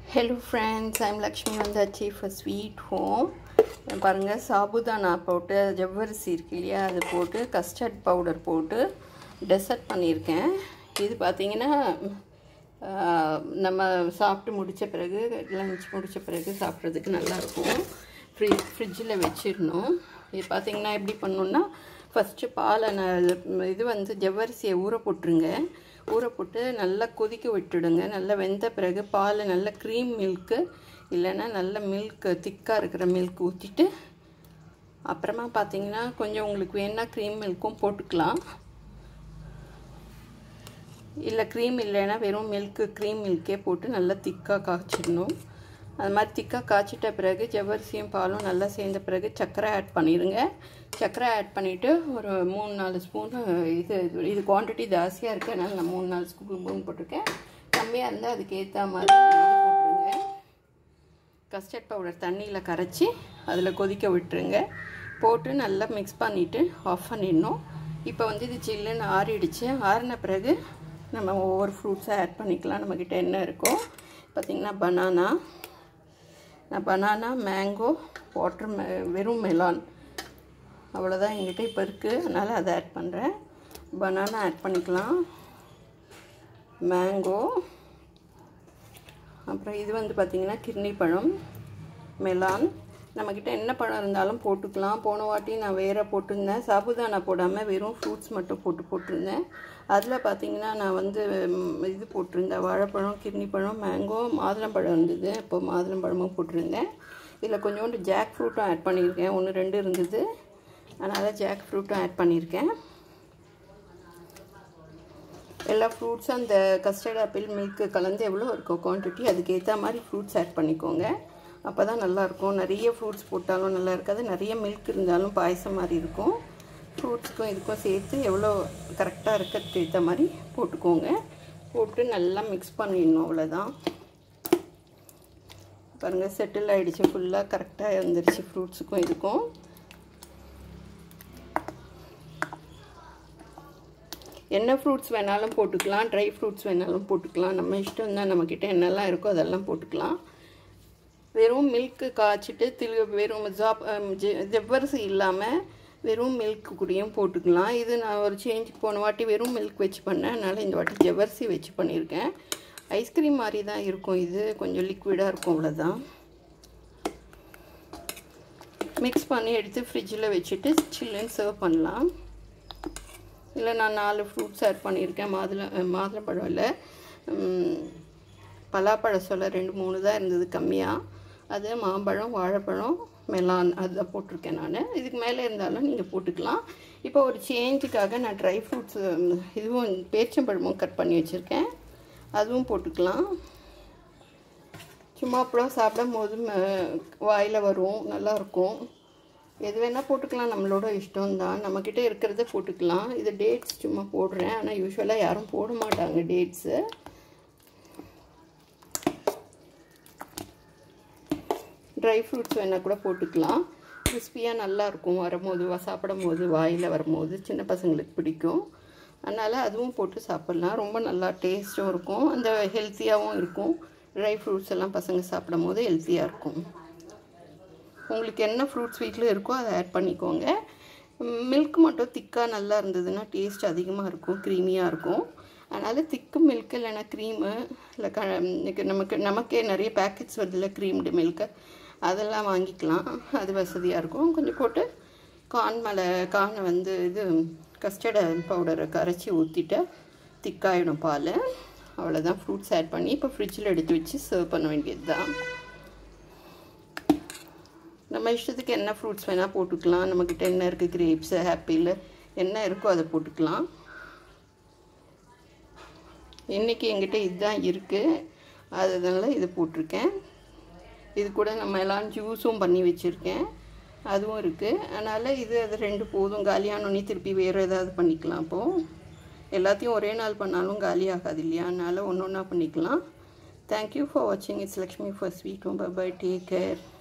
Hello friends, I'm Lakshmi Vandachi for Sweet Home. பாருங்க சாபுதானா போட்டு ஜவ்வரிசி இருக்கு இல்லையா அது போட்டு கஸ்டர்ட் பவுடர் போட்டு டெசர்ட் பண்ணியிருக்கேன். இது பார்த்தீங்கன்னா நம்ம சாப்பிட்டு முடித்த பிறகு லஞ்ச் முடித்த பிறகு சாப்பிட்றதுக்கு நல்லாயிருக்கும். ஃப்ரிட்ஜில் வச்சிடணும். இது பார்த்தீங்கன்னா எப்படி பண்ணணுன்னா ஃபஸ்ட்டு பாலை இது ஜவ்வரிசியை ஊற போட்டுருங்க. ஊற போட்டு நல்லா கொதிக்க விட்டுடுங்க. நல்லா வெந்த பிறகு பால் நல்ல க்ரீம் மில்க்கு இல்லைன்னா நல்ல மில்க் திக்காக இருக்கிற மில்க் ஊற்றிட்டு அப்புறமா பார்த்தீங்கன்னா கொஞ்சம் உங்களுக்கு வேணா க்ரீம் மில்க்கும் போட்டுக்கலாம். இல்லை க்ரீம் இல்லைன்னா வெறும் க்ரீம் மில்க்கே போட்டு நல்லா திக்காக காய்ச்சிடணும். அது மாதிரி திக்காக காய்ச்சிட்ட பிறகு ஜவ்வரிசியும் பாலும் நல்லா சேர்ந்த பிறகு சர்க்கரை ஆட் பண்ணிடுங்க. சர்க்கரை ஆட் பண்ணிவிட்டு ஒரு 3-4 ஸ்பூனு இது குவான்டிட்டி ஜாஸ்தியாக இருக்குது, அதனால் நான் 3-4 ஸ்பூன் போட்டிருக்கேன். கம்மியாக இருந்தால் அதுக்கு ஏற்ற மாதிரி போட்டுருங்க. கஸ்டர்ட் பவுடர் தண்ணியில் கரைச்சி அதில் கொதிக்க விட்டுருங்க. போட்டு நல்லா மிக்ஸ் பண்ணிவிட்டு ஆஃப் பண்ணிடணும். இப்போ இது சில்லுன்னு ஆறிடுச்சு. ஆறின பிறகு நம்ம ஒவ்வொரு ஃப்ரூட்ஸாக ஆட் பண்ணிக்கலாம். நம்மக்கிட்ட என்ன இருக்கோ பார்த்திங்கன்னா பனானா மேங்கோ வெறும் மெலான் அவ்வளோதான் எங்கிட்ட இப்போ இருக்குது, அதனால் அதை ஆட் பண்ணுறேன். பனானா ஆட் பண்ணிக்கலாம், மேங்கோ, அப்புறம் இது பார்த்திங்கன்னா கிர்னி பழம், மெலான். நம்மக்கிட்ட என்ன பழம் இருந்தாலும் போட்டுக்கலாம். போன வாட்டி நான் வேறு போட்டிருந்தேன், சாபுதானா போடாமல் வெறும் ஃப்ரூட்ஸ் மட்டும் போட்டிருந்தேன். அதில் பார்த்திங்கன்னா நான் இது போட்டிருந்தேன், வாழைப்பழம், கிர்னி பழம், மேங்கோ, மாதுளம்பழம் இருந்தது. இப்போ மாதுளம்பழமும் போட்டிருந்தேன். இதில் கொஞ்சோண்டு ஜாக் ஃப்ரூட்டும் ஆட் பண்ணியிருக்கேன். 1-2 இருந்தது, அதனால் ஜாக் ஃப்ரூட்டும் ஆட் பண்ணியிருக்கேன். எல்லா ஃப்ரூட்ஸும் அந்த கஸ்டர்ட் ஆப்பிள் மில்க்கு கலந்து எவ்வளோ இருக்கோ குவான்டிட்டி அதுக்கு ஏற்ற மாதிரி ஃப்ரூட்ஸ் ஆட் பண்ணிக்கோங்க. அப்போ தான் நல்லாயிருக்கும். நிறைய ஃப்ரூட்ஸ் போட்டாலும் நல்லா இருக்காது, நிறைய மில்க் இருந்தாலும் பாயசம் மாதிரி இருக்கும். ஃப்ரூட்ஸுக்கும் இதுக்கும் சேர்த்து எவ்வளோ கரெக்டாக இருக்கிறதுக்கு ஏற்ற மாதிரி போட்டுக்கோங்க. போட்டு நல்லா மிக்ஸ் பண்ணிடணும், அவ்வளோதான். பாருங்கள் செட்டில் ஆகிடுச்சு, ஃபுல்லாக கரெக்டாக வந்துடுச்சு ஃப்ரூட்ஸுக்கும் இதுக்கும். என்ன ஃப்ரூட்ஸ் வேணாலும் போட்டுக்கலாம், ட்ரை ஃப்ரூட்ஸ் வேணாலும் போட்டுக்கலாம். நம்ம இஷ்டம் தான், நம்மக்கிட்ட என்னெல்லாம் இருக்கோ அதெல்லாம் போட்டுக்கலாம். வெறும் மில்க்கு காய்ச்சிட்டு வெறும் ஜவ்வரிசி இல்லாமல் வெறும் மில்க் கூடயும் போட்டுக்கலாம். இது நான் ஒரு சேஞ்சுக்கு போன வாட்டி வெறும் மில்க் வச்சு பண்ணேன், அதனால் இந்த வாட்டி ஜவ்வரிசி வச்சு பண்ணியிருக்கேன். ஐஸ்கிரீம் மாதிரி தான் இருக்கும், இது கொஞ்சம் லிக்விடாக இருக்கும், அவ்வளோதான். மிக்ஸ் பண்ணி எடுத்து ஃப்ரிட்ஜில் வச்சுட்டு சில்லுன்னு சர்வ் பண்ணலாம். இல்லை நான் 4 ஃப்ரூட்ஸ் ஆட் பண்ணியிருக்கேன். மாதுளம்பழம் இல்லை, பலாப்பழம் சொல்ல 2-3 தான் இருந்தது கம்மியாக. அது மாம்பழம், வாழைப்பழம், மெலான் அதுதான் போட்டிருக்கேன் நான். இதுக்கு மேலே இருந்தாலும் நீங்கள் போட்டுக்கலாம். இப்போ ஒரு சேஞ்சுக்காக நான் ட்ரை ஃப்ரூட்ஸ் இதுவும் பேரிச்சம்பழமும் கட் பண்ணி வச்சுருக்கேன், அதுவும் போட்டுக்கலாம். சும்மா அப்புறம் சாப்பிடும் போது வாயில் வரும், நல்லாயிருக்கும். எது வேணால் போட்டுக்கலாம், நம்மளோட இஷ்டம்தான். நம்மக்கிட்ட இருக்கிறத போட்டுக்கலாம். இது டேட்ஸ் சும்மா போடுறேன், ஆனால் யூஸ்வலாக யாரும் போட மாட்டாங்க டேட்ஸு. ட்ரை ஃப்ரூட்ஸ் வேணால் கூட போட்டுக்கலாம். கிறிஸ்பியாக நல்லாயிருக்கும், சாப்பிடும் போது வாயில் வரும்போது சின்ன பசங்களுக்கு பிடிக்கும். அதனால் அதுவும் போட்டு சாப்பிட்லாம். ரொம்ப நல்லா டேஸ்ட்டும் இருக்கும், அந்த ஹெல்த்தியாகவும் இருக்கும். ட்ரை ஃப்ரூட்ஸ் எல்லாம் பசங்க சாப்பிடும் போது ஹெல்த்தியாக இருக்கும். உங்களுக்கு என்ன ஃப்ரூட்ஸ் வீட்டில் இருக்கோ அதை ஆட் பண்ணிக்கோங்க. மில்க் மட்டும் திக்காக நல்லா இருந்ததுன்னா டேஸ்ட் அதிகமாக இருக்கும், க்ரீமியாக இருக்கும். அதனால் திக்கு மில்க் இல்லைன்னா க்ரீமு இல்லை நமக்கே நிறைய பேக்கெட்ஸ் வருதுல்ல க்ரீம்டு மில்க்கு, அதெல்லாம் வாங்கிக்கலாம், அது வசதியாக இருக்கும். கொஞ்சம் போட்டு கார்னை இது கஸ்டர்ட் பவுடரை கரைச்சி ஊற்றிட்டு திக்காயிடும் பால், அவ்வளோதான். ஃப்ரூட்ஸ் ஆட் பண்ணி இப்போ ஃப்ரிட்ஜில் எடுத்து வச்சு சர்வ் பண்ண வேண்டியது தான். நம்ம இஷ்டத்துக்கு என்ன ஃப்ரூட்ஸ் வேணால் போட்டுக்கலாம். நம்மக்கிட்ட என்ன இருக்குது, கிரேப்ஸு, ஆப்பிள் என்ன இருக்கோ அதை போட்டுக்கலாம். இன்றைக்கி எங்கிட்ட இதுதான் இருக்குது, அதனால இது போட்டிருக்கேன். இது கூட நம்ம எல்லாம் ஜூஸும் பண்ணி வச்சுருக்கேன், அதுவும் இருக்குது. அதனால் அது 2 போதும். காலியானோடனே திருப்பி வேறு ஏதாவது பண்ணிக்கலாம். அப்போது எல்லாத்தையும் ஒரே நாள் பண்ணாலும் காலி ஆகாது இல்லையா, அதனால் ஒன்று பண்ணிக்கலாம். தேங்க்யூ ஃபார் வாட்சிங். It's Lakshmi for sweet home. Bye, take care.